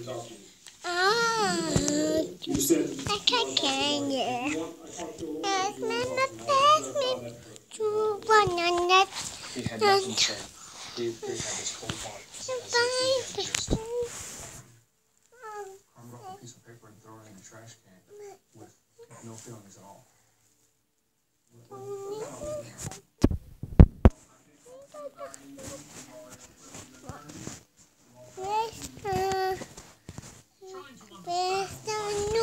I can't hear. Pass me two bananas. He had nothing to say. He had this whole heart. As if he had just carved off a piece of paper and thrown it in the trash can with no feelings at all. Where's the